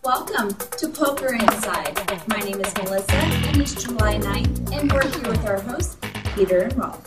Welcome to Poker Inside. My name is Melissa, and it's July 9th, and we're here with our hosts, Peter and Rob.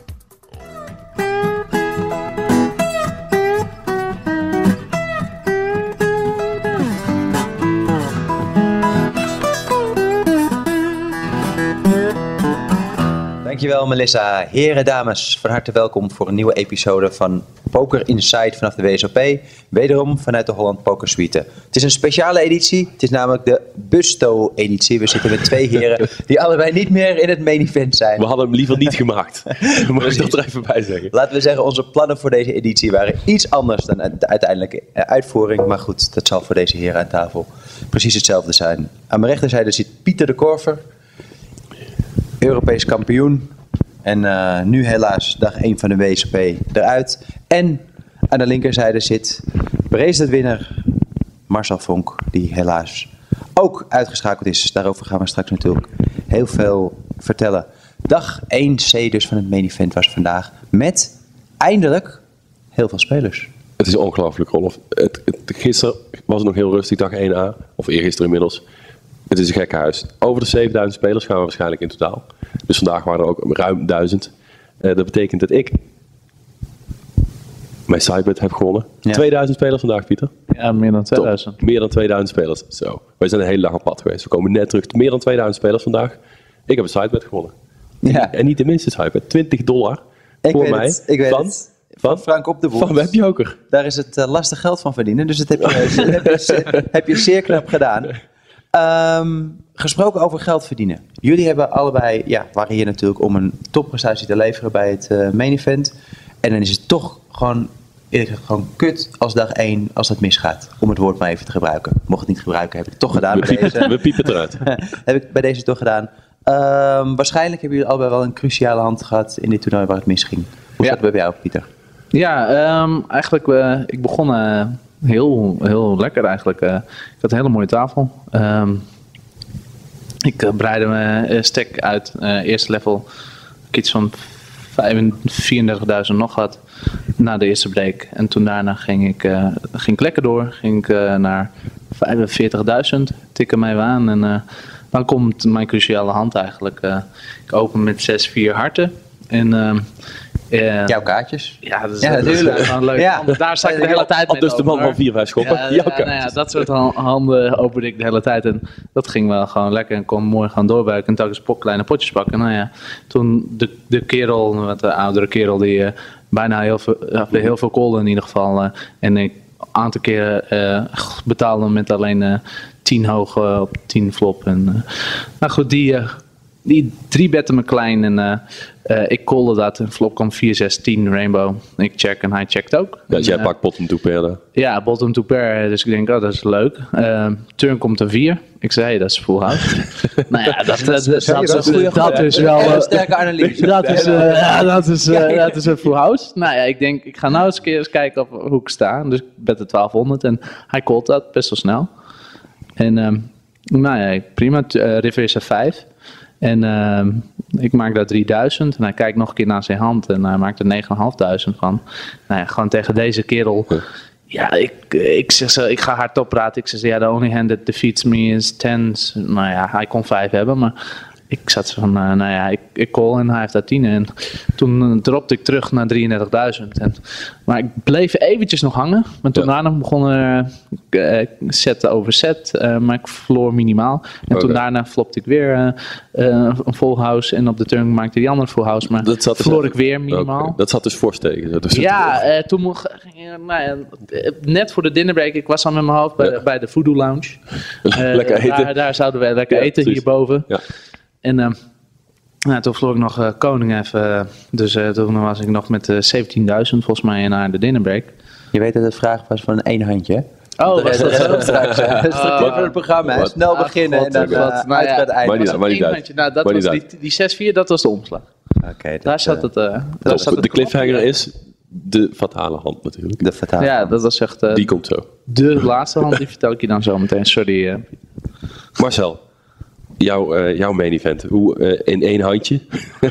Dankjewel Melissa. Heren, dames, van harte welkom voor een nieuwe episode van Poker Inside vanaf de WSOP. Wederom vanuit de Holland Poker Suite. Het is een speciale editie. Het is namelijk de Busto-editie. We zitten met twee heren die allebei niet meer in het main event zijn. We hadden hem liever niet gemaakt. Mag ik dat er even bij zeggen? Laten we zeggen, onze plannen voor deze editie waren iets anders dan de uiteindelijke uitvoering. Maar goed, dat zal voor deze heren aan tafel precies hetzelfde zijn. Aan mijn rechterzijde zit Pieter de Korver. Europees kampioen. En nu helaas dag 1 van de WSOP eruit. En aan de linkerzijde zit bracelet-winner Marcel Vonk. Die helaas ook uitgeschakeld is. Daarover gaan we straks natuurlijk heel veel vertellen. Dag 1C dus van het main event was vandaag. Met eindelijk heel veel spelers. Het is ongelooflijk, Rolf. Gisteren was het nog heel rustig, dag 1A. Of eergisteren inmiddels. Het is een gek huis. Over de 7000 spelers gaan we waarschijnlijk in totaal. Dus vandaag waren er ook ruim 1000. Dat betekent dat ik mijn sidebet heb gewonnen. Ja. 2000 spelers vandaag, Pieter. Ja, meer dan 2000. Top. Meer dan 2000 spelers. Zo. Wij zijn een hele dag op pad geweest. We komen net terug. Meer dan 2000 spelers vandaag. Ik heb een sidebet gewonnen. Ja. En niet de minste sidebet. $20 voor mij. Ik weet het. Van Frank op de Wolf. Van Webjoker. Daar is het lastig geld van verdienen. Dus dat heb je zeer knap gedaan. Gesproken over geld verdienen. Jullie hebben allebei, waren hier natuurlijk om een topprestatie te leveren bij het main event. En dan is het toch gewoon kut als dag 1 als dat misgaat. Om het woord maar even te gebruiken. Mocht het niet gebruiken, heb ik het toch gedaan. We piepen het eruit. Heb ik bij deze toch gedaan. Waarschijnlijk hebben jullie allebei wel een cruciale hand gehad in dit toernooi waar het misging. Hoe zat het bij jou, Pieter? Ja, eigenlijk, ik begon heel lekker eigenlijk. Ik had een hele mooie tafel. Ik breidde mijn stack uit. Eerste level, ik iets van 34.000 nog had na de eerste break. En toen daarna ging ik lekker door. Ging ik naar 45.000, tikken mij aan. En dan komt mijn cruciale hand eigenlijk. Ik open met 6-4 harten. En jouw kaartjes? Ja, dat is natuurlijk leuk. Ja. Daar sta ik de hele tijd mee. Dus de man van 4-5 schoppen. Dat soort handen opende ik de hele tijd. En dat ging wel gewoon lekker. En kon mooi gaan doorbuiken. En telkens kleine potjes pakken. Nou ja, toen de kerel, wat de oudere kerel, die bijna heel veel callde in ieder geval. En ik een aantal keren betaalde met alleen 10 hoog op 10 flop. En, nou goed, die 3 betten me klein en ik callde dat. En flop kwam 4-6-10 rainbow. Ik check en hij checkt ook. Ja, dus jij pakt bottom to pair dan? Ja, bottom to pair. Dus ik denk, dat is leuk. Turn komt een 4. Ik zei, hey, dat is full house. Nou ja, dat is wel een sterke analyse. Dat is een full house. Nou ja, ik denk, ik ga nou eens kijken hoe ik sta. Dus ik bet de 1200 en hij callt dat best wel snel. En nou ja, prima. River is er 5. En ik maak daar 3000 en hij kijkt nog een keer naar zijn hand en hij maakt er 9500 van. Nou ja, gewoon tegen deze kerel. Ja, ik zeg zo, ik ga hardop praten. Ik zeg, ja, the only hand that defeats me is 10. Nou ja, hij kon 5 hebben, maar ik zat van, nou ja, ik call en hij heeft daar 10. En toen dropte ik terug naar 33.000. Maar ik bleef eventjes nog hangen. Maar toen daarna begon set over set. Maar ik verloor minimaal. En toen daarna flopte ik weer een full house. En op de turn maakte die andere full house. Maar verloor ik weer minimaal. Okay. Dat zat dus fors tegen. Toen net voor de dinnerbreak. Ik was al met mijn hoofd bij de Voodoo Lounge. Lekker eten. Daar zouden we lekker eten precies. Hierboven. Ja. En toen verloor ik nog koning even. Dus toen was ik nog met 17.000 volgens mij naar de dinnerbreak. Je weet dat het vraag was van 1 handje, hè? Oh, dat is ook straks. Dat is voor het programma. Snel beginnen en dan uit het einde. Maar die 6-4, dat was de omslag. Okay, daar zat het. De cliffhanger is de fatale hand natuurlijk. De fatale hand. Dat was echt... die komt zo. De laatste hand, die vertel ik je dan zo meteen. Sorry. Marcel. jouw main event. In één handje.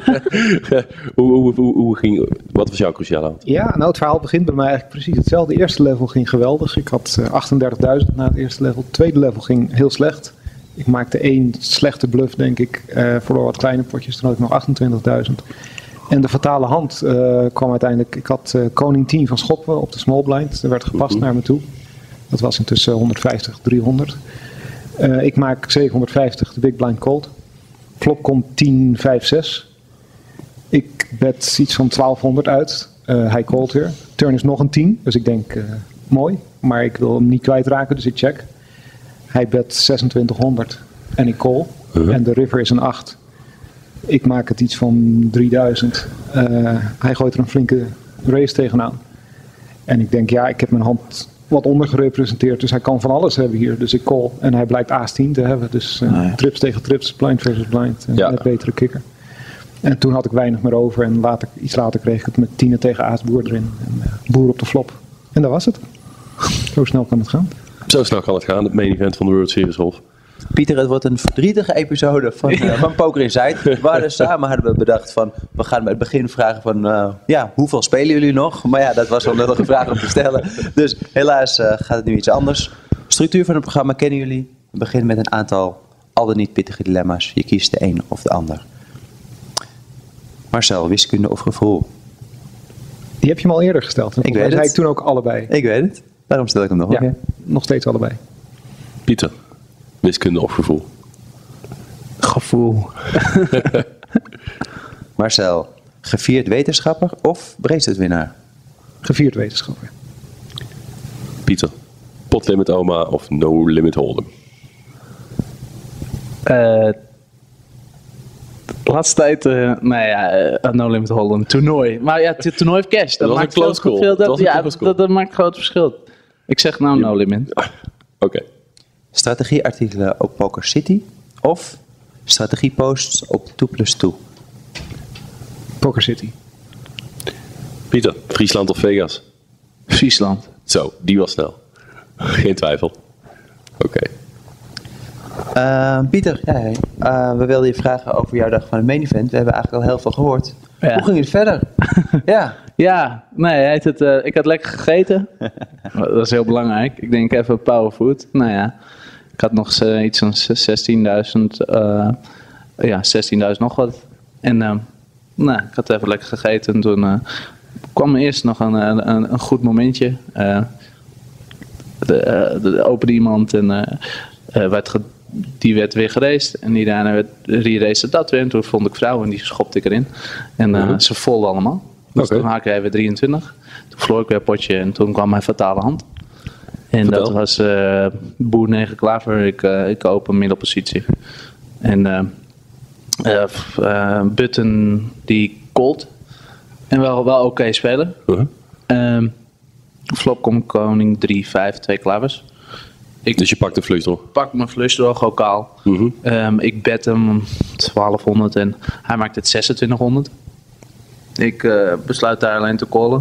Wat was jouw cruciale hand? Ja, nou het verhaal begint bij mij eigenlijk precies hetzelfde. De eerste level ging geweldig. Ik had 38.000 na het eerste level. Het tweede level ging heel slecht. Ik maakte 1 slechte bluff, denk ik. Voor wat kleine potjes. Toen had ik nog 28.000. En de fatale hand kwam uiteindelijk. Ik had koning 10 van Schoppen op de small blind. Er werd gepast naar me toe. Dat was intussen 150, 300. Ik maak 750, de big blind cold. Flop komt 10, 5, 6. Ik bet iets van 1200 uit. Hij callt weer. Turn is nog een 10, dus ik denk mooi. Maar ik wil hem niet kwijtraken, dus ik check. Hij bet 2600 en ik call. En de river is een 8. Ik maak het iets van 3000. Hij gooit er een flinke raise tegenaan. En ik denk, ja, ik heb mijn hand wat ondergerepresenteerd. Dus hij kan van alles hebben hier. Dus ik call. En hij blijkt aas 10 te hebben. Dus trips tegen trips, blind versus blind. Een net betere kikker. En toen had ik weinig meer over. En iets later kreeg ik het met 10 tegen aas boer erin. En boer op de flop. En dat was het. Zo snel kan het gaan. Zo snel kan het gaan. Het main event van de World Series Golf. Pieter, het wordt een verdrietige episode van Poker Inside. Waar samen hadden we bedacht van, we gaan bij het begin vragen van, hoeveel spelen jullie nog? Maar ja, dat was wel een lullige vraag om te stellen. Dus helaas gaat het nu iets anders. Structuur van het programma kennen jullie. We beginnen met een aantal al dan niet pittige dilemma's. Je kiest de een of de ander. Marcel, wiskunde of gevoel? Die heb je me al eerder gesteld. Ik weet het. Zei ik toen ook allebei. Ik weet het. Daarom stel ik hem nog een keer. Nog steeds allebei. Pieter, wiskunde of gevoel? Gevoel. Marcel, gevierd wetenschapper of braceletwinnaar? Gevierd wetenschapper. Pieter, pot limit oma of no limit hold'em? Laatste tijd, no limit hold'em, toernooi. Maar ja, het toernooi heeft cash. Dat maakt close call. Dat maakt groot verschil. Ik zeg nou no limit. Oké. Strategieartikelen op Poker City of strategieposts op 2+2? Poker City. Pieter, Friesland of Vegas? Friesland. Zo, die was snel. Geen twijfel. Oké. Pieter, we wilden je vragen over jouw dag van het main event. We hebben eigenlijk al heel veel gehoord. Ja. Hoe ging het verder? Ja, nee, ik had lekker gegeten. Dat is heel belangrijk. Ik denk even powerfood. Nou ja, ik had nog iets van 16.000 nog wat. En ik had even lekker gegeten. En toen kwam er eerst nog een goed momentje. Er opende iemand en die werd weer geraced. En die daarna raced dat weer. En toen vond ik vrouw en die schopte ik erin. En ze volden allemaal. Dus toen haakte hij weer 23. Toen verloor ik weer een potje en toen kwam mijn fatale hand. En Vertel. dat was boer 9 klaver. Ik open middelpositie. En Button die called. En wel oké spelen. Flop komt koning 3, 5, 2 klavers. Dus je pakt de flush erop? Pak mijn flush door, ook kaal. Ik bet hem 1200 en hij maakt het 2600. Ik besluit daar alleen te callen.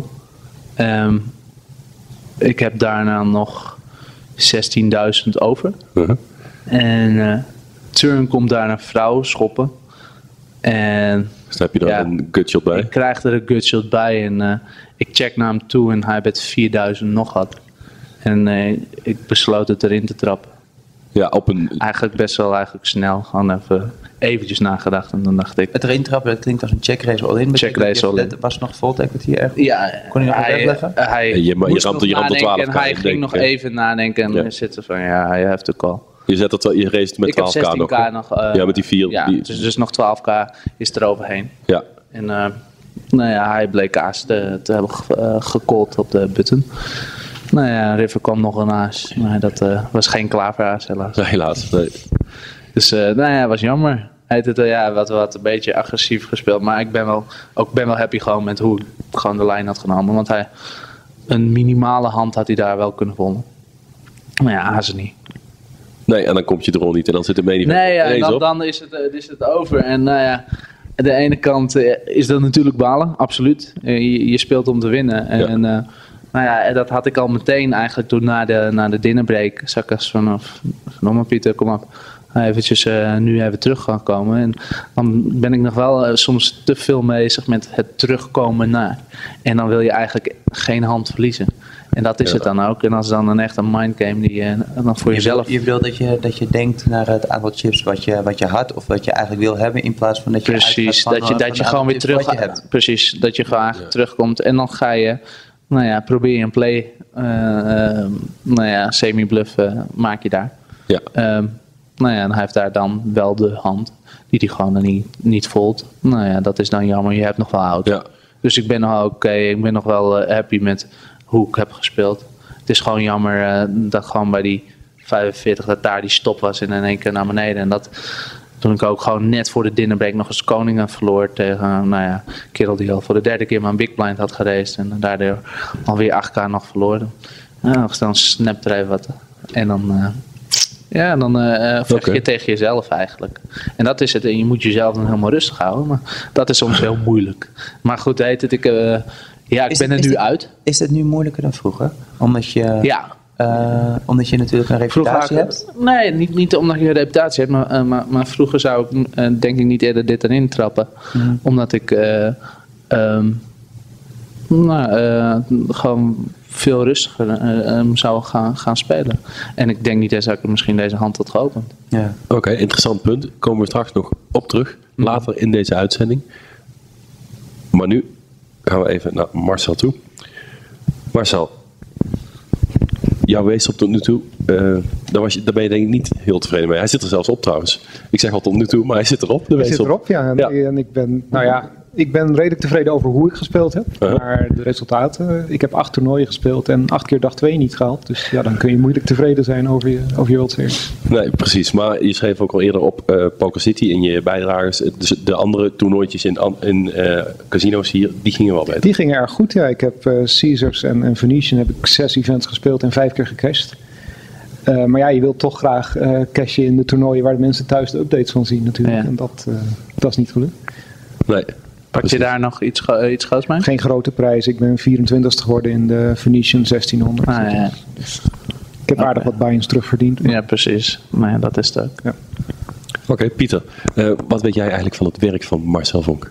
Ik heb daarna nog 16.000 over. En turn komt daar een vrouw schoppen. En Dus dan heb je er een gutshot bij? ik krijg er een gutshot bij en ik check naar hem toe en hij bet 4000 nog wat. En ik besloot het erin te trappen. Ja, op een... Eigenlijk best wel snel. Gewoon even eventjes nagedacht en dan dacht ik... Het erin trappen, dat klinkt als een check race all-in. Check race all-in. Was het nog volt equity ergens? Ja, Kon je nog wat uitleggen? Je moest ramt nog er nadenken 12 en hij denk ging ik, nog hè? even nadenken en zitten van ja, je have to call. Je race met 12k Ik heb 16k nog. nog. Ja, met die 4. Ja, dus nog 12k is er overheen. Ja. En hij bleek aas te hebben gecallt op de button. Nou ja, River kwam nog een aas. Maar dat was geen klaveraas helaas. Helaas. Nee. Dus was jammer. Hij had wat een beetje agressief gespeeld. Maar ik ben wel happy gewoon met hoe ik gewoon de lijn had genomen. Want een minimale hand had hij daar wel kunnen volgen. Maar ja, aas niet. Nee, en dan komt je er al niet en dan zit de mening dan is het over. En aan de ene kant is dat natuurlijk balen, absoluut. Je speelt om te winnen. En dat had ik al meteen eigenlijk toen na de dinnerbreak. Zag ik als vanaf, Pieter, kom op. eventjes nu even terug gaan komen. En dan ben ik nog wel soms te veel bezig met het terugkomen naar. En dan wil je eigenlijk geen hand verliezen. En dat is het dan ook. En als dan een echt een mindgame die je dan voor jezelf... Je bedoelt dat je denkt naar het aantal chips wat je had of wat je eigenlijk wil hebben in plaats van dat je precies, dat je gewoon weer terug hebt. Precies, dat je gewoon eigenlijk terugkomt en dan ga je, probeer je een play, semi-bluff maak je daar. Ja. En hij heeft daar dan wel de hand die hij gewoon dan niet voelt. Dat is dan jammer, je hebt nog wel oud. Ja. Dus ik ben nog oké, ik ben nog wel happy met hoe ik heb gespeeld. Het is gewoon jammer dat gewoon bij die 45 dat daar die stop was en in één keer naar beneden. En dat toen ik ook gewoon net voor de dinnerbreak nog eens koningen verloor tegen kerel die al voor de 3e keer mijn big blind had geraced en daardoor alweer 8k nog verloren. Dan snapt er even wat. En dan vecht je tegen jezelf eigenlijk. En dat is het. En je moet jezelf dan helemaal rustig houden. Maar dat is soms heel moeilijk. Maar goed, ik ben er nu uit. Is het nu moeilijker dan vroeger? Omdat je... Ja. Omdat je natuurlijk een reputatie hebt? Nee, niet omdat je een reputatie hebt. Maar vroeger zou ik denk ik niet eerder dit erin trappen. Omdat ik gewoon veel rustiger zou gaan spelen. En ik denk niet eens dat ik misschien deze hand had geopend. Ja. Oké, interessant punt. Komen we straks nog op terug. Later in deze uitzending. Maar nu gaan we even naar Marcel toe. Marcel, jouw weesten tot nu toe, daar ben je denk ik niet heel tevreden mee. Hij zit er zelfs op trouwens. Ik zeg al tot nu toe, maar hij zit erop. Hij zit erop, ja. En ik ben redelijk tevreden over hoe ik gespeeld heb. Maar de resultaten, ik heb 8 toernooien gespeeld en 8 keer dag 2 niet gehaald. Dus ja, dan kun je moeilijk tevreden zijn over je World Series. Nee, precies. Maar je schreef ook al eerder op Poker City in je bijdragers. Dus de andere toernooitjes in casino's hier, die gingen wel beter. Die gingen erg goed, ja. Ik heb Caesars en Venetian heb ik 6 events gespeeld en 5 keer gecashed. Maar ja, je wilt toch graag cashen in de toernooien waar de mensen thuis de updates van zien natuurlijk. Ja. En dat is niet gelukt. Nee. Pak je daar nog iets groots mee? Geen grote prijs. Ik ben 24ste geworden in de Venetian 1600. Dus ik heb aardig wat buy-ins terugverdiend. Ja, precies. Maar dat is het ook. Ja. Oké, Pieter. Wat weet jij eigenlijk van het werk van Marcel Vonk?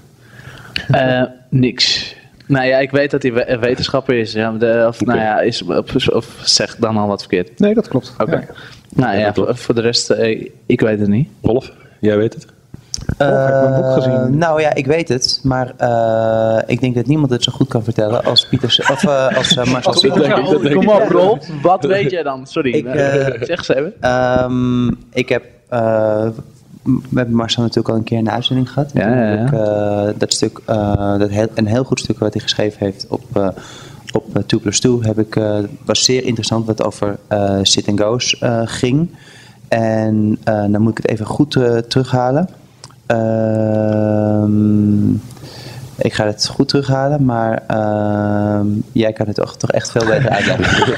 Niks. Ik weet dat hij wetenschapper is. Ja, of zeg dan al wat verkeerd. Nee, dat klopt. Oké. Ja. Voor de rest, ik weet het niet. Rolf, jij weet het? Heb ik mijn boek gezien? Nou ja, ik weet het, maar ik denk dat niemand het zo goed kan vertellen als Pieter als Marcel. Kom op, Rolf. Wat weet jij dan? Sorry. Zeg ze even. Ik heb met Marcel natuurlijk al een keer een uitzending gehad. Ja. Dat stuk, een heel goed stuk wat hij geschreven heeft op 2+2 was zeer interessant wat over sit-and-go's ging. En dan moet ik het even goed terughalen. Ik ga het goed terughalen, maar jij kan het toch echt veel beter uitleggen.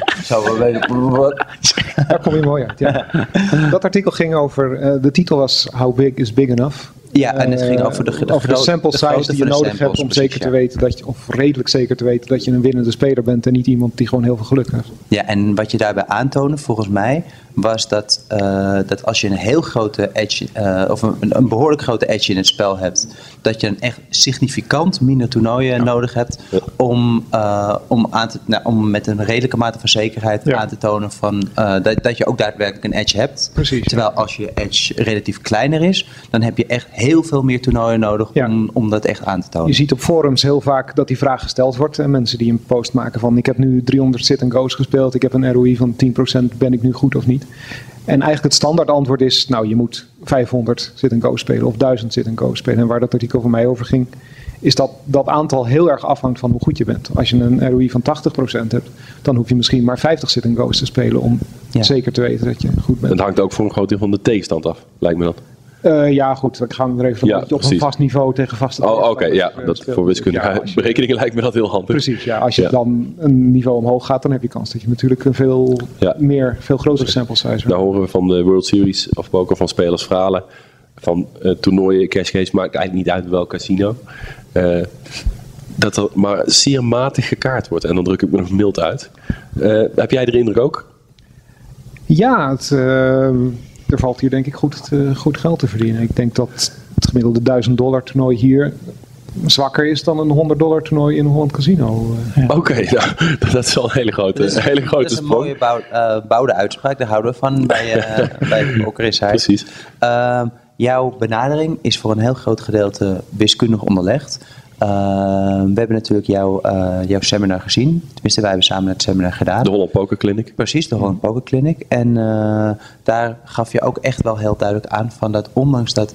Daar kom je mooi uit, ja. Dat artikel ging over, de titel was How Big is Big Enough? Ja, en het ging over de sample size die je nodig hebt om zeker te weten dat je, of redelijk zeker te weten dat je een winnende speler bent en niet iemand die gewoon heel veel geluk heeft. Ja, en wat je daarbij aantoonde volgens mij was dat als je een heel grote edge of een behoorlijk grote edge in het spel hebt, dat je een echt significant minder toernooien nodig hebt om met een redelijke mate van zekerheid aan te tonen van dat je ook daadwerkelijk een edge hebt. Precies, terwijl als je edge relatief kleiner is, dan heb je echt heel veel meer toernooien nodig om dat echt aan te tonen. Je ziet op forums heel vaak dat die vraag gesteld wordt. En mensen die een post maken van ik heb nu 300 sit-and-go's gespeeld, ik heb een ROI van 10%, ben ik nu goed of niet? En eigenlijk het standaard antwoord is, je moet 500 sit-and-go's spelen of 1000 sit-and-go's spelen. En waar dat artikel van mij over ging, is dat aantal heel erg afhangt van hoe goed je bent. Als je een ROI van 80% hebt, dan hoef je misschien maar 50 sit-and-go's te spelen om zeker te weten dat je goed bent. Het hangt ook voor een groot deel van de tegenstand af, lijkt me dat. Ja, goed, dan gaan we er even van dat je op een vast niveau tegen vaste. Oké, ja, dat voor wiskundige berekeningen lijkt me dat heel handig. Precies, ja. Als je dan een niveau omhoog gaat, dan heb je kans dat je natuurlijk een veel grotere sample size. Daar horen we van de World Series of poker van spelers verhalen van toernooien, cash games, maakt eigenlijk niet uit welk casino. Dat er maar zeer matig gekaart wordt. En dan druk ik me nog mild uit. Heb jij de indruk ook? Ja, er valt hier denk ik goed geld te verdienen. Ik denk dat het gemiddelde $1000 toernooi hier zwakker is dan een $100 toernooi in een Holland Casino. Oké, nou, dat is wel een hele grote sprong. Dat is een mooie bouwde uitspraak, daar houden we van bij Poker Inside. Precies. Jouw benadering is voor een heel groot gedeelte wiskundig onderlegd. We hebben natuurlijk jouw seminar gezien. Tenminste, wij hebben samen het seminar gedaan. De Holland Poker Clinic. Precies, de Holland Poker Clinic. En daar gaf je ook echt wel heel duidelijk aan van dat ondanks dat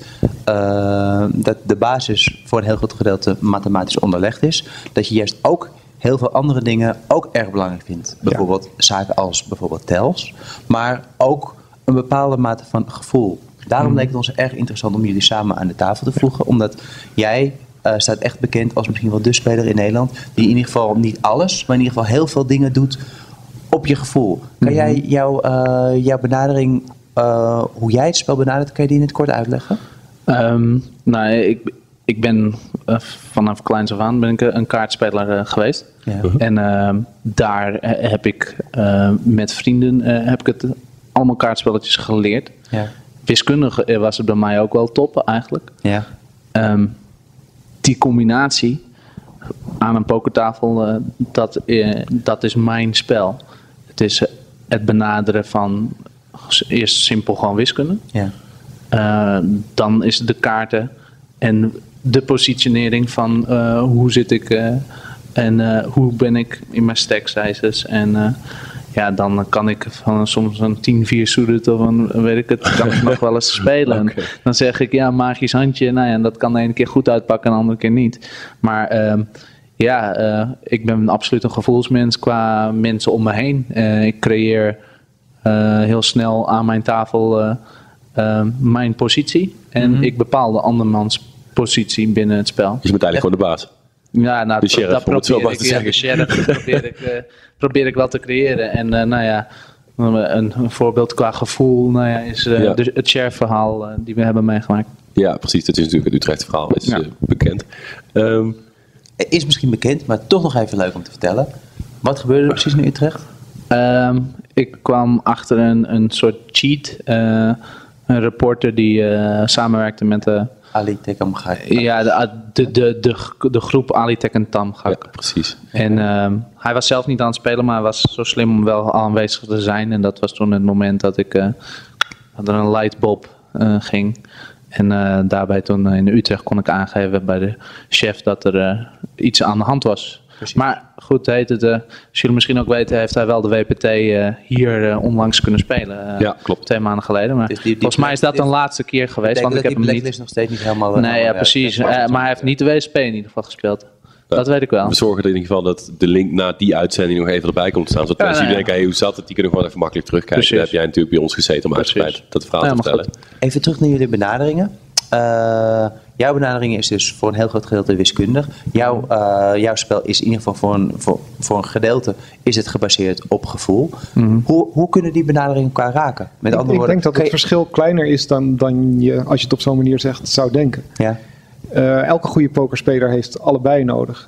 de basis voor een heel groot gedeelte mathematisch onderlegd is, dat je juist ook heel veel andere dingen ook erg belangrijk vindt. Bijvoorbeeld zaken als bijvoorbeeld tels, maar ook een bepaalde mate van gevoel. Daarom leek het ons erg interessant om jullie samen aan de tafel te voegen, omdat jij staat echt bekend als misschien wel de speler in Nederland die in ieder geval niet alles, maar in ieder geval heel veel dingen doet op je gevoel. Kan jij jouw benadering, hoe jij het spel benadert, kan je die in het kort uitleggen? Nou, ik ben vanaf kleins af aan ben ik een kaartspeler geweest. Ja. En daar heb ik met vrienden heb ik het allemaal kaartspelletjes geleerd. Ja. Wiskundig was het bij mij ook wel top eigenlijk. Ja. Die combinatie aan een pokertafel, dat is mijn spel. Het is het benaderen van eerst simpel gewoon wiskunde. Ja. Dan is het de kaarten en de positionering van hoe zit ik en hoe ben ik in mijn stack sizes. En dan kan ik van soms een 10-4 suited of een weet ik het, kan ik nog wel eens spelen. Okay. Dan zeg ik magisch handje. Nou ja, en dat kan de ene keer goed uitpakken en de andere keer niet. Maar ik ben absoluut een gevoelsmens qua mensen om me heen. Ik creëer heel snel aan mijn tafel mijn positie. En ik bepaal de andermans positie binnen het spel. Dus je bent eigenlijk gewoon de baas. Ja, nou, dat probeer ik. De sheriff probeer ik wel te creëren. En een voorbeeld qua gevoel is het sheriff-verhaal die we hebben meegemaakt. Ja, precies. Dat is natuurlijk het Utrecht verhaal. Is bekend. Is misschien bekend, maar toch nog even leuk om te vertellen. Wat gebeurde er precies in Utrecht? Ik kwam achter een soort cheat. Een reporter die samenwerkte met de Ali Tekamgak. Ja, de groep Ali Tekamgak. Ja, precies. En hij was zelf niet aan het spelen, maar hij was zo slim om wel aanwezig te zijn. En dat was toen het moment dat er een lightbulb ging. En daarbij toen in Utrecht kon ik aangeven bij de chef dat er iets aan de hand was. Precies. Maar goed, als jullie misschien ook weten, heeft hij wel de WPT hier onlangs kunnen spelen. Ja, klopt. 2 maanden geleden. Maar volgens mij is dat een laatste keer geweest. Want ik heb hem niet. Is nog steeds niet helemaal. Nee, ja, precies. Maar hij heeft niet de WSP in ieder geval gespeeld. Dat weet ik wel. We zorgen er in ieder geval dat de link na die uitzending nog even erbij komt te staan. Zodat mensen die denken, hoe zat het? Die kunnen gewoon even makkelijk terugkijken. Daar heb jij natuurlijk bij ons gezeten om uitgebreid dat verhaal te vertellen. Goed. Even terug naar jullie benaderingen. Jouw benadering is dus voor een heel groot gedeelte wiskundig. Jouw spel is in ieder geval voor een gedeelte is het gebaseerd op gevoel. Mm-hmm. Hoe kunnen die benaderingen elkaar raken? Met andere woorden, ik denk dat het verschil kleiner is dan je, als je het op zo'n manier zegt, zou denken. Ja. Elke goede pokerspeler heeft allebei nodig.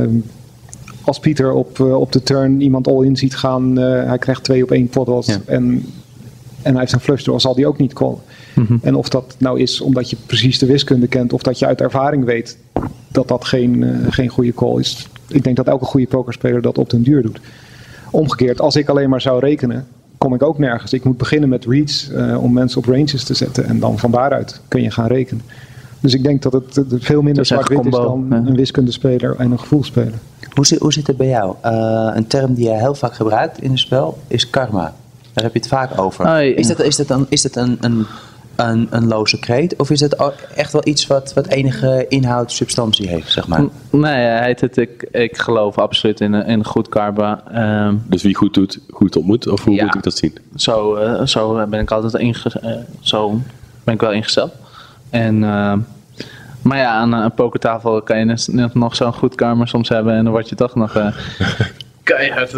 Als Pieter op de turn iemand all-in ziet gaan, hij krijgt 2 op 1 pot en hij heeft een flush draw, zal die ook niet callen. Mm-hmm. En of dat nou is omdat je precies de wiskunde kent of dat je uit ervaring weet dat geen goede call is. Ik denk dat elke goede pokerspeler dat op den duur doet. Omgekeerd, als ik alleen maar zou rekenen, kom ik ook nergens. Ik moet beginnen met reads om mensen op ranges te zetten en dan van daaruit kun je gaan rekenen. Dus ik denk dat het veel minder zwart-wit is dan een wiskundespeler en een gevoelspeler. Hoe zit het bij jou? Een term die je heel vaak gebruikt in het spel is karma. Daar heb je het vaak over. Is dat een loze kreet? Of is het echt wel iets wat enige inhoud, substantie heeft, zeg maar? Nee, hij heet het. Ik geloof absoluut in goed karma. Dus wie goed doet, goed ontmoet? Of hoe moet ik dat zien? Zo ben ik altijd zo ben ik wel ingesteld. En maar ja, aan een pokertafel kan je net nog zo'n goed karma soms hebben en dan word je toch nog keihard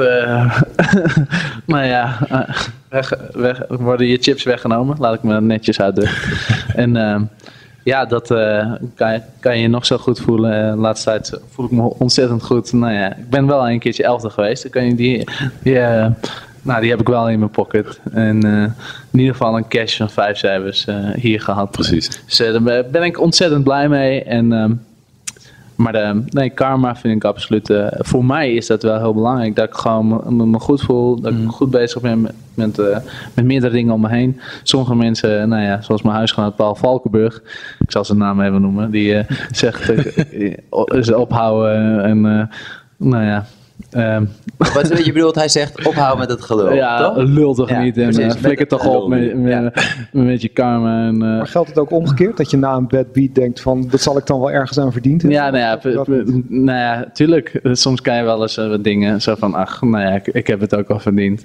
worden je chips weggenomen, laat ik me netjes uitdrukken. En dat kan je nog zo goed voelen. De laatste tijd voel ik me ontzettend goed. Nou ja, ik ben wel een keertje 11e geweest. Dan kan je Nou, die heb ik wel in mijn pocket. En in ieder geval een cash van 5 cijfers hier gehad. Precies. Dus daar ben ik ontzettend blij mee. Maar karma vind ik absoluut... voor mij is dat wel heel belangrijk. Dat ik gewoon me goed voel. Dat ik goed bezig ben met meerdere dingen om me heen. Sommige mensen, zoals mijn huisgenoot Paul Valkenburg. Ik zal zijn naam even noemen. Die zegt ze ophouden en... Wat je bedoelt, hij zegt ophouden met het gelul, ja, toch? lul toch niet en precies. flikker toch op met je karma. Maar geldt het ook omgekeerd? Dat je na een bad beat denkt van, dat zal ik dan wel ergens aan verdiend hebben? Ja, tuurlijk. Soms kan je wel eens wat dingen zo van, ik heb het ook al verdiend.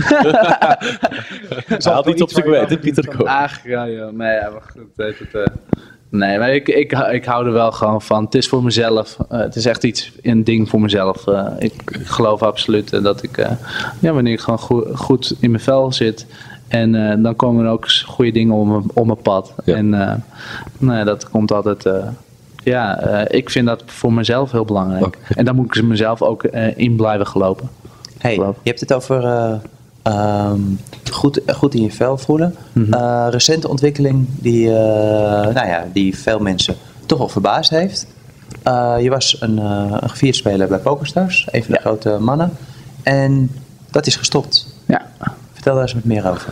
Hij had iets op zijn geweten, Pieter de Korver. Maar goed, nee, maar ik hou er wel gewoon van. Het is voor mezelf. Het is echt een ding voor mezelf. Ik geloof absoluut dat ik, wanneer ik gewoon goed in mijn vel zit. En dan komen er ook goede dingen om mijn pad. Ja. En dat komt altijd... ik vind dat voor mezelf heel belangrijk. Okay. En daar moet ik mezelf ook in blijven gelopen. Hey, je hebt het over... goed in je vel voelen. Recente ontwikkeling die veel mensen toch wel verbaasd heeft. Je was een gevierd speler bij PokerStars, een van de grote mannen. En dat is gestopt. Ja. Vertel daar eens wat meer over.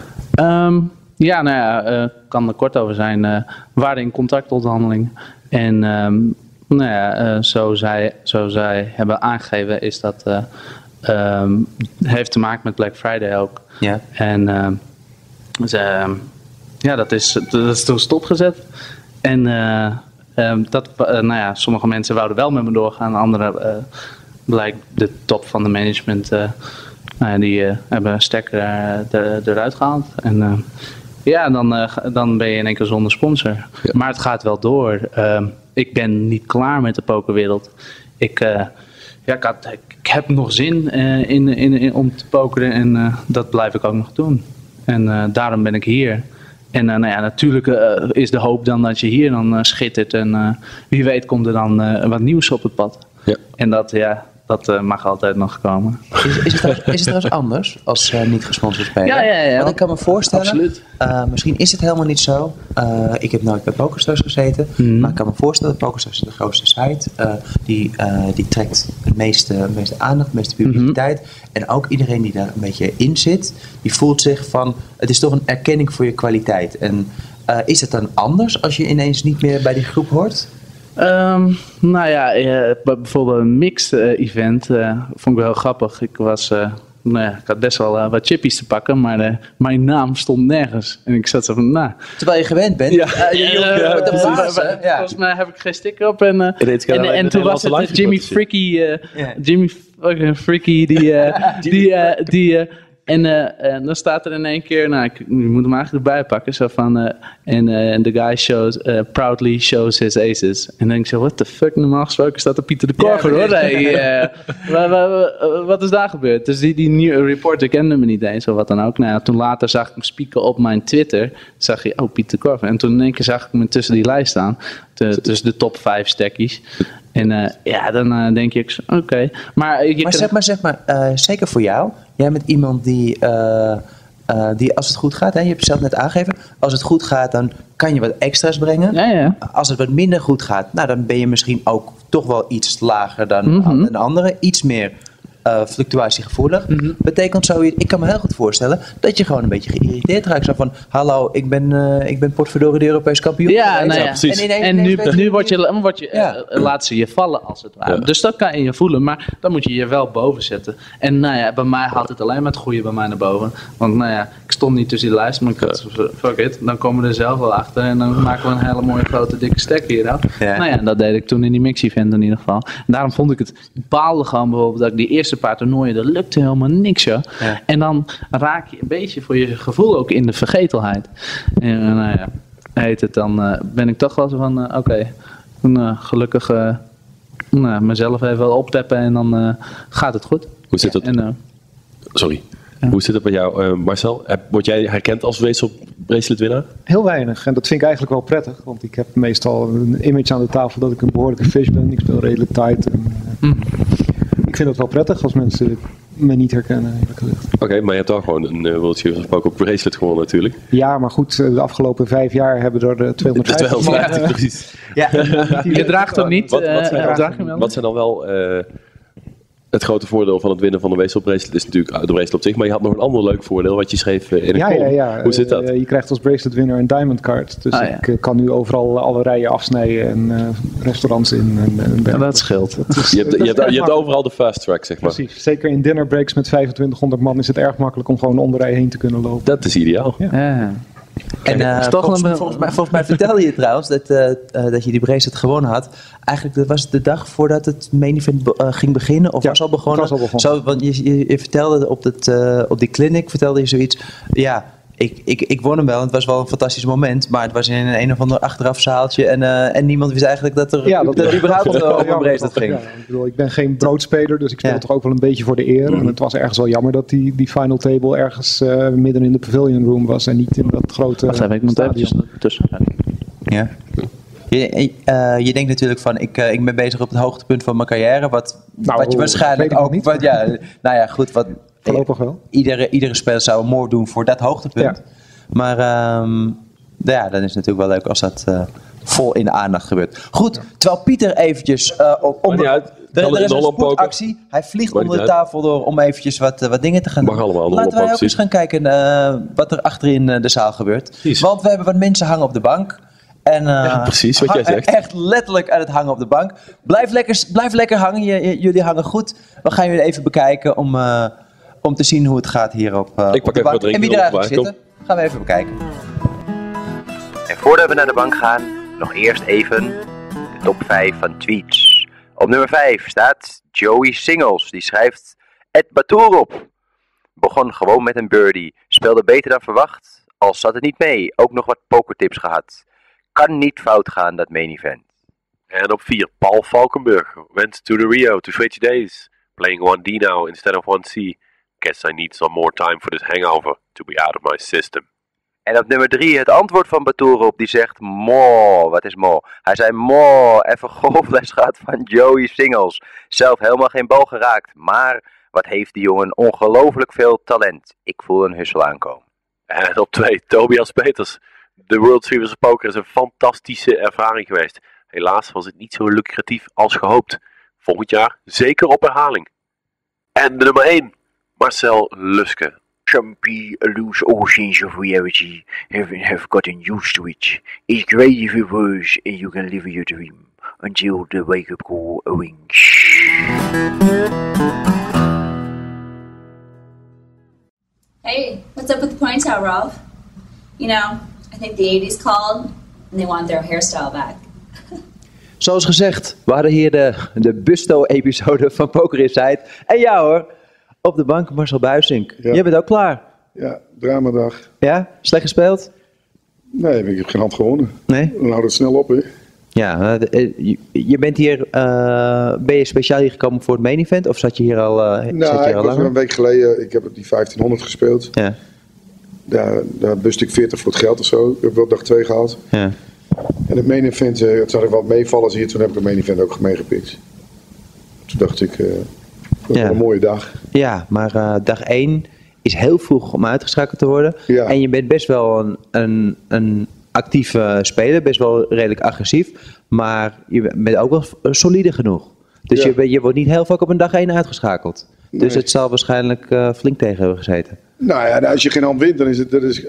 Kan er kort over zijn. We waren in contractonderhandeling. En zo zij hebben aangegeven is dat... heeft te maken met Black Friday ook. Ja. En dat is toen stopgezet. En sommige mensen wouden wel met me doorgaan. Anderen blijkt de top van de management. Die hebben een stekker eruit gehaald. En dan ben je in één keer zonder sponsor. Ja. Maar het gaat wel door. Ik ben niet klaar met de pokerwereld. Ik heb nog zin om te pokeren en dat blijf ik ook nog doen. En daarom ben ik hier. En natuurlijk is de hoop dan dat je hier dan schittert en wie weet komt er dan wat nieuws op het pad. Ja. En dat mag altijd nog komen. Is het trouwens anders als niet gesponsord speler? Ja. Want ik kan me voorstellen, absoluut. Misschien is het helemaal niet zo. Ik heb nooit bij PokerStars gezeten, maar ik kan me voorstellen dat PokerStars is de grootste site. Die trekt de meeste aandacht, de meeste publiciteit. En ook iedereen die daar een beetje in zit, die voelt zich van, het is toch een erkenning voor je kwaliteit. En is het dan anders als je ineens niet meer bij die groep hoort? Bijvoorbeeld een mixed event vond ik wel heel grappig. Ik had best wel wat chippies te pakken, maar mijn naam stond nergens. En ik zat zo van, terwijl je gewend bent. Volgens mij heb ik geen sticker op. En toen was het Jimmy Fricky. Jimmy Fricky die En dan staat er in één keer, je moet hem eigenlijk erbij pakken, zo van, the guy proudly shows his aces. En dan denk ik zo, what the fuck, normaal gesproken staat er Pieter de Korver, hoor. Wat is daar gebeurd? Dus die nieuwe reporter kende me niet eens, of wat dan ook. Toen later zag ik hem spieken op mijn Twitter, zag je, Pieter de Korver. En toen in één keer zag ik hem tussen die lijst staan, tussen de top 5 stekkies. En dan denk ik, oké. Maar zeg maar, zeker voor jou. Jij bent iemand die als het goed gaat, je hebt het zelf net aangegeven, als het goed gaat, dan kan je wat extra's brengen. Ja. Als het wat minder goed gaat, dan ben je misschien ook toch wel iets lager dan de anderen. Iets meer fluctuatiegevoelig. Betekent zo, ik kan me heel goed voorstellen dat je gewoon een beetje geïrriteerd raakt. Zo van, hallo, ik ben potverdorie de Europees kampioen. Ja, precies. En nu laat ze je vallen als het ware. Ja. Dus dat kan je voelen, maar dan moet je je wel boven zetten. En bij mij had het alleen maar het goede bij mij naar boven. Want ik stond niet tussen die lijst, maar ik had, fuck it, dan komen we er zelf wel achter en dan maken we een hele mooie grote dikke stack hier. Ja. Dat deed ik toen in die mix-event in ieder geval. En daarom vond ik het bepaalde gewoon bijvoorbeeld dat ik die eerste paar toernooien, dat lukte helemaal niks, joh. Ja. En dan raak je een beetje voor je gevoel ook in de vergetelheid. En dan ben ik toch wel zo van, gelukkig mezelf even wel oppeppen en dan gaat het goed. Hoe zit het? Sorry. Ja. Hoe zit het bij jou, Marcel? Word jij herkend als bracelet-winnaar? Heel weinig. En dat vind ik eigenlijk wel prettig. Want ik heb meestal een image aan de tafel dat ik een behoorlijke fish ben. Ik speel redelijk tight. Ik vind het wel prettig als mensen me niet herkennen, eerlijk gezegd. Oké, maar je hebt wel gewoon een World Series of Poker bracelet gewonnen natuurlijk. Ja, maar goed, de afgelopen 5 jaar hebben er de 250 250, precies. Ja. Je draagt hem niet. Wat zijn dan wel... het grote voordeel van het winnen van een bracelet is natuurlijk de bracelet op zich. Maar je had nog een ander leuk voordeel wat je schreef in een column. Ja. Hoe zit dat? Je krijgt als bracelet winner een diamond card. Dus ik kan nu overal alle rijen afsnijden en restaurants in. En dat scheelt. Je hebt overal de fast track, zeg maar. Precies. Zeker in dinner breaks met 2500 man is het erg makkelijk om gewoon om de rij heen te kunnen lopen. Dat is ideaal. Ja. En volgens mij vertelde je trouwens dat je die bracelet gewonnen had. Eigenlijk dat was het de dag voordat het main event ging beginnen? Of was al begonnen? Was al begonnen. Zo, want je vertelde op die clinic vertelde je zoiets. Ja, ik won hem wel. Het was wel een fantastisch moment. Maar het was in een of ander achteraf zaaltje. En niemand wist eigenlijk dat er überhaupt om een bracelet ging. Ja, ik ben geen broodspeler, dus ik speel toch ook wel een beetje voor de eer. En het was ergens wel jammer dat die final table ergens midden in de pavilion room was. En niet in dat grote Wacht even, ik moet eventjes tussen. Ja. Je denkt natuurlijk van, ik ben bezig op het hoogtepunt van mijn carrière. Wat je waarschijnlijk ook... Voorlopig wel. Iedere speler zou een moord doen voor dat hoogtepunt. Ja. Maar dan is het natuurlijk wel leuk als dat vol in de aandacht gebeurt. Goed, terwijl Pieter eventjes... er is een spoedactie. Hij vliegt onder de tafel door om eventjes wat dingen te gaan doen. Laten wij ook eens gaan kijken wat er achterin de zaal gebeurt. Precies. Want we hebben wat mensen hangen op de bank. En, precies wat jij zegt. Echt letterlijk aan het hangen op de bank. Blijf lekker hangen. Jullie hangen goed. We gaan jullie even bekijken om te zien hoe het gaat hier op Ik pak de even bank. wat drinken. En wie er eigenlijk zitten, gaan we even bekijken. En voordat we naar de bank gaan, nog eerst even de top 5 van tweets. Op nummer 5 staat Joey Singles. Die schrijft: Ed Baturov begon gewoon met een birdie. Speelde beter dan verwacht. Al zat het niet mee. Ook nog wat pokertips gehad. Kan niet fout gaan, dat main event. En op 4, Paul Valkenburg. Went to the Rio to switch days. Playing 1D now instead of 1C. Guess I need some more time for this hangover to be out of my system. En op nummer 3 het antwoord van Baturov. Die zegt mo. Wat is mo? Hij zei mo. Even golfles gehad van Joey Singles. Zelf helemaal geen bal geraakt. Maar wat heeft die jongen ongelooflijk veel talent. Ik voel een hussel aankomen. En op 2, Tobias Peters. De World Series of Poker is een fantastische ervaring geweest. Helaas was het niet zo lucratief als gehoopt. Volgend jaar zeker op herhaling. En de nummer 1, Marcel Luske. Some people lose all sense of reality have gotten used to it. It's great if it works and you can live your dream until the wake-up call rings. Hey, what's up with the ponytail, Ralph? You know, I think the 80s called and they want their hairstyle back. Zoals gezegd, we hadden hier de Busto-episode van Poker Insight. En ja hoor, op de bank Marcel Buijsink. Ja. Jij bent ook klaar. Ja, dramadag. Ja? Slecht gespeeld? Nee, ik heb geen hand gewonnen. Nee? Dan houdt het snel op, hè. Ja, je bent hier, ben je speciaal hier gekomen voor het main event? Of zat je hier al Nou, ik was langer? een week geleden, ik heb die 1500 gespeeld. Ja. Daar bust ik 40 voor het geld of zo. Ik heb wel dag 2 gehaald. Ja. En het main event, het zag ik wat meevallen hier. Toen heb ik het main event ook meegepikt. Toen dacht ik, dat was een mooie dag. Ja, maar dag 1 is heel vroeg om uitgeschakeld te worden. Ja. En je bent best wel een actieve speler, best wel redelijk agressief. Maar je bent ook wel solide genoeg. Dus Ja. je wordt niet heel vaak op een dag 1 uitgeschakeld. Dus Nee. het zal waarschijnlijk flink tegen hebben gezeten. Nou ja, als je geen hand wint, dan is het...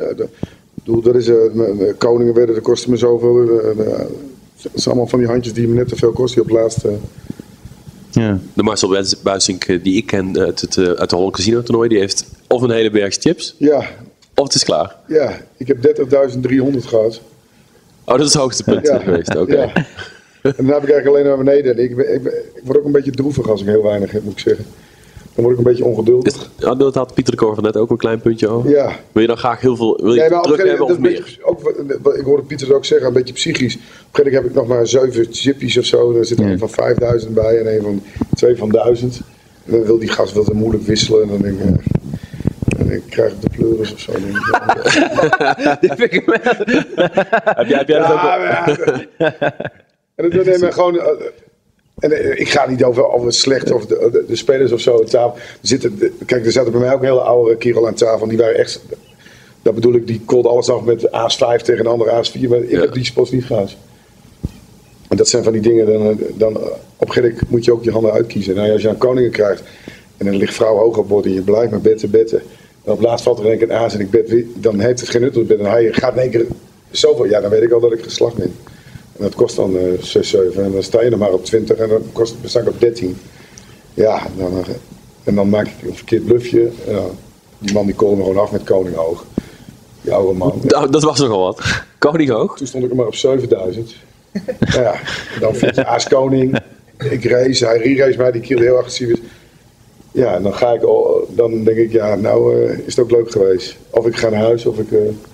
Koningen werden, dat kostte me zoveel. Het zijn allemaal van die handjes die me net te veel kosten. Die op het laatste... Ja. De Marcel Buijsink die ik ken uit de Holland Casino toernooi, die heeft of een hele berg chips, Ja, of het is klaar. ja, ik heb 30.300 gehad. Oh, dat is het hoogste punt Ja. geweest. Oké. Ja. En dan heb ik eigenlijk alleen naar beneden. En ik word ook een beetje droevig als ik heel weinig heb, moet ik zeggen. Dan word ik een beetje ongeduldig. Dat had Pieter de Korver net ook een klein puntje over. Ja. Wil je dan graag heel veel Nee, maar terug hebben dat of is meer? ik hoorde Pieter het ook zeggen, een beetje psychisch. Op een gegeven moment heb ik nog maar 7 chippies of zo. Er zit er een van 5000 bij en een van 2 van 1000. En dan wil die gast wel moeilijk wisselen. En dan denk ik, en ik krijg ik de pleuris of zo. Heb jij dat ook wel? En dan neem ik gewoon... En ik ga niet over het slecht of de spelers of zo aan tafel. Er zaten bij mij ook een hele oude kerel aan tafel. Die waren echt, dat bedoel ik, die kolde alles af met aas 5 tegen een andere aas 4. Maar ik heb die spots niet gehad. En dat zijn van die dingen, dan op een gegeven moment moet je ook je handen uitkiezen. Nou, als je een koningen krijgt en dan ligt vrouw hoog op bord en je blijft maar betten. En op laatst valt er in één keer een aas en ik bet weer, dan heeft het geen nut. En hij gaat in één keer zoveel, ja dan weet ik al dat ik geslacht ben. En dat kost dan 6, 7 en dan sta je er maar op 20 en dan sta ik op 13. Ja, en dan maak ik een verkeerd bluffje. Die man die kolde me gewoon af met koning hoog. Die oude man. Dat was nogal wat. Koning hoog? Toen stond ik er maar op 7000. Ja, en dan vind je aas koning. Ik race, hij re-race mij, die kerel heel agressief is. Ja, en dan denk ik, ja, nou is het ook leuk geweest. Of ik ga naar huis, of ik...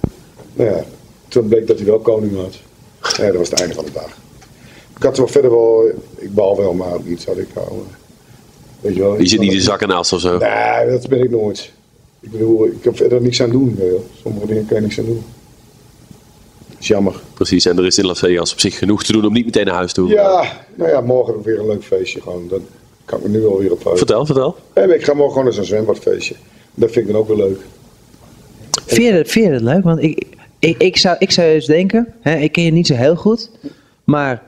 toen bleek dat hij wel koning was. Ja, dat was het einde van de dag. Ik had er wel verder ik bal wel, maar iets had ik al. Weet je wel. Je zit niet in de zakken naast of zo? Nee, dat ben ik nooit. Ik bedoel, ik heb verder niks aan doen. Sommige dingen kan je niks aan doen. Dat is jammer. Precies, en er is in Las Vegas op zich genoeg te doen om niet meteen naar huis te hoeven. Ja, nou ja, morgen ook weer een leuk feestje. Gewoon. Dat kan ik me nu alweer op vertel. Nee, maar ik ga morgen gewoon naar zo'n zwembadfeestje. Dat vind ik dan ook wel leuk. Vind je dat leuk? Want ik zou eens denken, hè, ik ken je niet zo heel goed, maar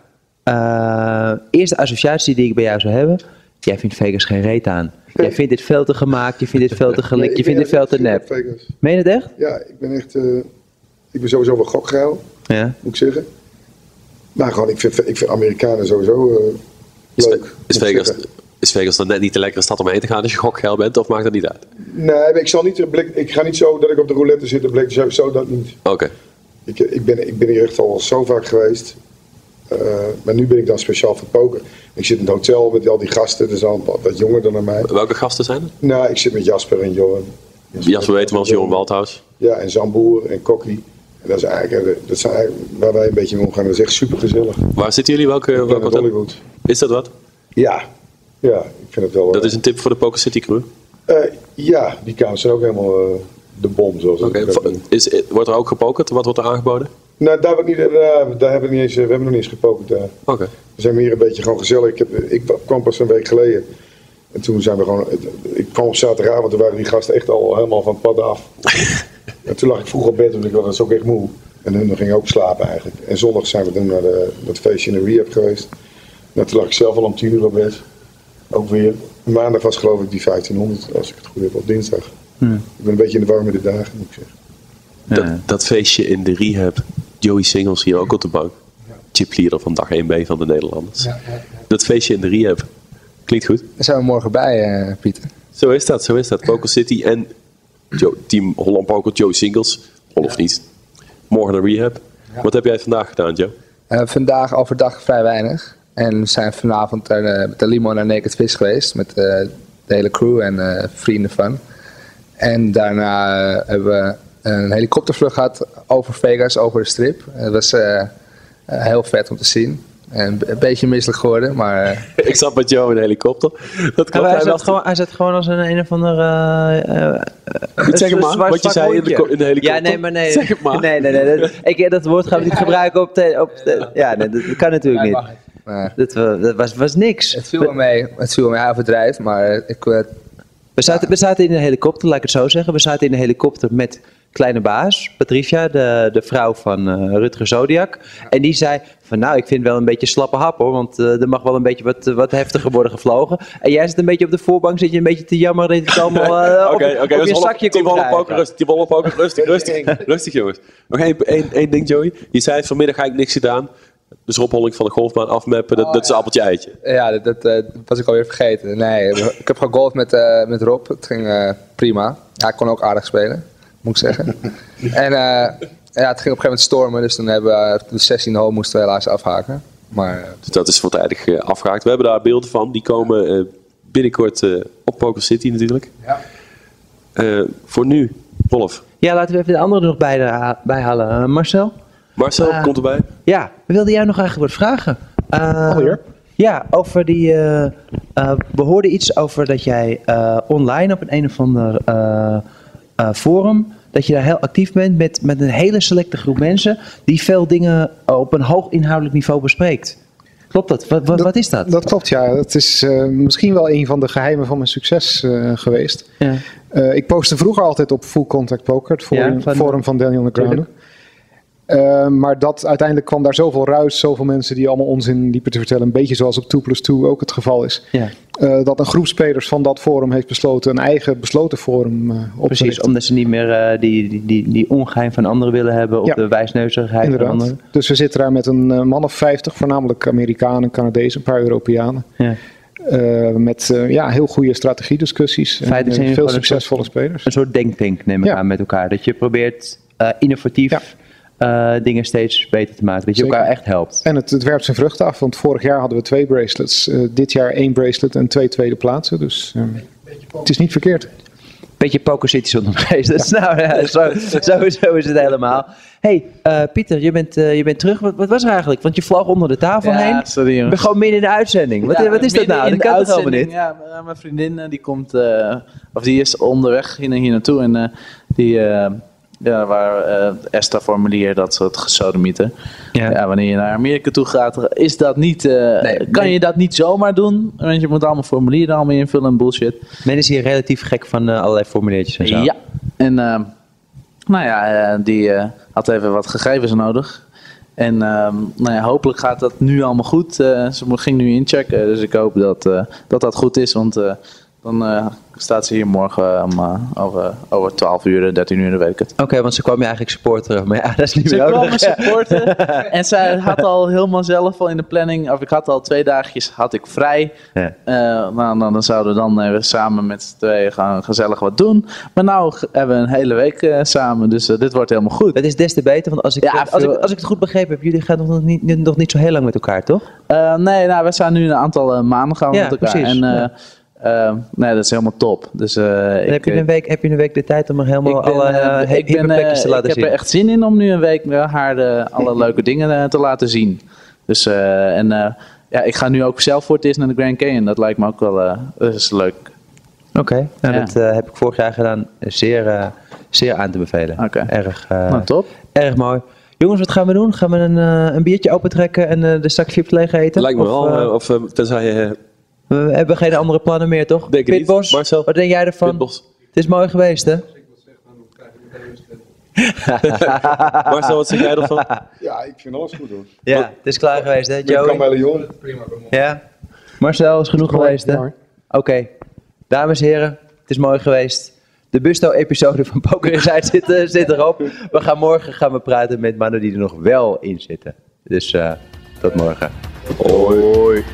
eerste associatie die ik bij jou zou hebben, jij vindt Vegas geen reet aan. Jij vindt dit veel te gemaakt, je vindt dit veel te gelikt, je vindt dit veel te nep. Meen je het echt? Ja, ik ben echt, ik ben sowieso wel gokgeil, moet ik zeggen. Maar gewoon, ik vind Amerikanen sowieso leuk. Is Vegas dan net niet de lekkere stad om heen te gaan als je gokgeil bent, of maakt dat niet uit? Nee, ik ga niet zo dat ik op de roulette zit, zo dat niet. Oké. Ik ben hier echt al zo vaak geweest. Maar nu ben ik dan speciaal voor poker. Ik zit in het hotel met al die gasten, dus al wat jonger dan mij. Welke gasten zijn er? Nou, ik zit met Jasper en Johan. Jasper Weteman, Johan Waldhaus. Ja, en Zamboer en Kokkie. En dat zijn eigenlijk waar wij een beetje mee omgaan. Dat is echt super gezellig. Waar zitten jullie? Welke Hollywood. Is dat wat? Ja, ik vind het wel. Dat is een tip voor de Poker City crew? Ja, die kamers zijn ook helemaal de bom, zoals wordt er ook gepokerd? Wat wordt er aangeboden? Nou, daar hebben we niet eens, we hebben nog niet eens gepokerd daar. Oké. We zijn hier een beetje gewoon gezellig. Ik kwam pas een week geleden. En toen zijn we gewoon... Ik kwam op zaterdagavond, toen waren die gasten echt al helemaal van het pad af. En toen lag ik vroeg op bed, want ik was ook echt moe. En hun gingen ook slapen eigenlijk. En zondag zijn we toen naar dat feestje in de rehab geweest. Nou, toen lag ik zelf al om 10 uur op bed. Ook weer. Maandag was geloof ik die 1500, als ik het goed heb, op dinsdag. Ik ben een beetje in de war met de dagen, moet ik zeggen. Dat feestje in de rehab, Joey Singles hier ook op de bank. Chipleader van dag 1B van de Nederlanders. Dat feestje in de rehab, klinkt goed. Daar zijn we morgen bij, Pieter. Zo is dat. Poker City en Team Holland Poker, Joey Singles, of niet. Morgen de rehab. Ja. Wat heb jij vandaag gedaan, Joe? Vandaag overdag vrij weinig. En we zijn vanavond met de Limo naar Naked Fish geweest. Met de hele crew en vrienden van. En daarna hebben we een helikoptervlucht gehad over Vegas, over de strip. Het was heel vet om te zien. En een beetje misselijk geworden, maar... Ik zat met Joe in een helikopter. Dat klopt. Hij zat gewoon als een of ander... zeg maar, wat je zei in de helikopter. Ja, nee, maar nee. Zeg het maar. Nee. Dat woord gaan we niet gebruiken op ja, nee, dat kan natuurlijk niet. Dat was niks. Het viel me mee. Hij overdrijft, maar we zaten in een helikopter, laat ik het zo zeggen. We zaten in een helikopter met kleine baas, Patricia, de vrouw van Rutger Zodiac. En die zei van nou, ik vind wel een beetje slappe hap hoor, want er mag wel een beetje wat heftiger worden gevlogen. En jij zit een beetje op de voorbank, zit je een beetje te jammer dat je het allemaal op je zakje komt krijgen. Die ballen ook rustig jongens. Nog één ding Joey. Je zei vanmiddag ga ik niks gedaan. Dus Rob Holling van de golfbaan afmappen, dat is een appeltje eitje. Ja, dat was ik alweer vergeten. Nee, ik heb gegolfd met Rob. Het ging prima. Hij kon ook aardig spelen, moet ik zeggen. En het ging op een gegeven moment stormen. Dus toen hebben we de 16e hole moesten we helaas afhaken. Maar, dus dat is voortijdig afgehaakt. We hebben daar beelden van. Die komen binnenkort op Poker City natuurlijk. Ja. Voor nu, Rolf. Ja, laten we even de andere er nog bij halen. Marcel? Marcel, komt erbij? Ja, we wilden jou nog eigenlijk wat vragen. Alweer? Ja, over die... we hoorden iets over dat jij online op een of ander forum... dat je daar heel actief bent met een hele selecte groep mensen... die veel dingen op een hoog inhoudelijk niveau bespreekt. Klopt dat? Wat is dat? Dat klopt, ja. Dat is misschien wel een van de geheimen van mijn succes geweest. Ja. Ik postte vroeger altijd op Full Contact Poker, het forum van Daniel Negreanu. Maar uiteindelijk kwam daar zoveel ruis, zoveel mensen die allemaal onzin liepen te vertellen. Een beetje zoals op 2+2 ook het geval is. Ja. Dat een groep spelers van dat forum heeft besloten een eigen besloten forum op te richten. Precies, omdat ze niet meer die ongeheim van anderen willen hebben op de wijsneuzigheid van anderen. Dus we zitten daar met een man of 50, voornamelijk Amerikanen, Canadezen, een paar Europeanen. Ja. Met heel goede strategiediscussies en veel succesvolle spelers. Een soort denktank neem ik aan met elkaar. Dat je probeert innovatief dingen steeds beter te maken. Dat je elkaar echt helpt. En het werpt zijn vruchten af. Want vorig jaar hadden we 2 bracelets. Dit jaar 1 bracelet en 2 tweede plaatsen. Dus het is niet verkeerd. Beetje Poker City zonder bracelets. Nou ja, zo is het helemaal. Hey, Pieter, je bent terug. Wat was er eigenlijk? Want je vlag onder de tafel heen. Sorry, je bent gewoon midden in de uitzending. Wat is dat nou? Dat kan toch helemaal niet? Ja, mijn vriendin die komt, die is onderweg hier naartoe. En die... waar ESTA-formulier, dat soort gesodemieten. Ja, wanneer je naar Amerika toe gaat, is dat niet, kan je dat niet zomaar doen. Want je moet allemaal formulieren allemaal invullen en bullshit. Men is hier relatief gek van allerlei formuliertjes en zo. Ja, en die had even wat gegevens nodig. En hopelijk gaat dat nu allemaal goed. Ze ging nu inchecken, dus ik hoop dat goed is, want... Dan staat ze hier morgen over 12 uur, 13 uur, weet ik het. Oké, want ze kwam je eigenlijk supporteren. Maar ja, dat is niet meer nodig. Ze kwam me supporten. En zij had al helemaal zelf al in de planning, of ik had al 2 dagjes vrij. Ja. Dan zouden we dan samen met z'n tweeën gaan gezellig wat doen. Maar nou hebben we een hele week samen, dus dit wordt helemaal goed. Het is des te beter, want als ik het goed begrepen heb, jullie gaan nog niet zo heel lang met elkaar, toch? Nee, we zijn nu een aantal maanden gaan met elkaar. Precies. Nee, dat is helemaal top. Dus, heb je een week de tijd om er helemaal alle hippe plekjes te laten zien? Ik heb er echt zin in om nu een week haar alle leuke dingen te laten zien. Dus, ik ga nu ook zelf voor het eerst naar de Grand Canyon. Dat lijkt me ook wel is leuk. Oké, dat heb ik vorig jaar gedaan. Zeer aan te bevelen. Okay. Erg, top. Erg mooi. Jongens, wat gaan we doen? Gaan we een biertje opentrekken en de zak chips leeg eten? Lijkt me wel. Tenzij je... We hebben geen andere plannen meer, toch? Pitbos, Marcel. Wat denk jij ervan? Pitbos. Het is mooi geweest, hè? Marcel, wat zeg jij ervan? Ja, ik vind alles goed, hoor. Ja, het is klaar geweest, hè? Joey? Prima. Ja? Marcel, is genoeg geweest, hè? Oké. Dames en heren, het is mooi geweest. De Busto-episode van Poker Inside zit erop. Morgen praten met mannen die er nog wel in zitten. Dus tot morgen. Hoi.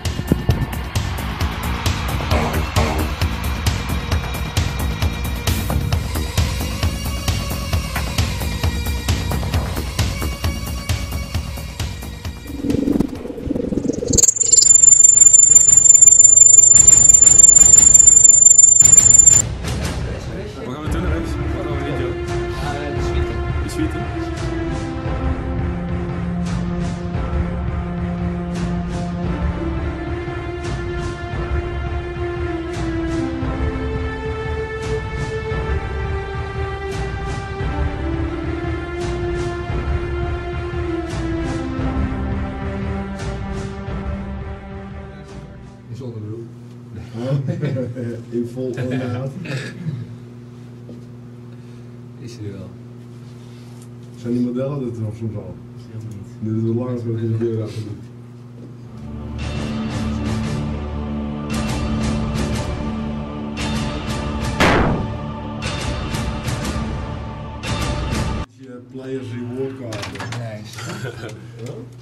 In vol onderhoud. Is er wel. Zijn die modellen dat er soms al? Dit is wel langer dan de deur achter doet. Players reward card. Nice.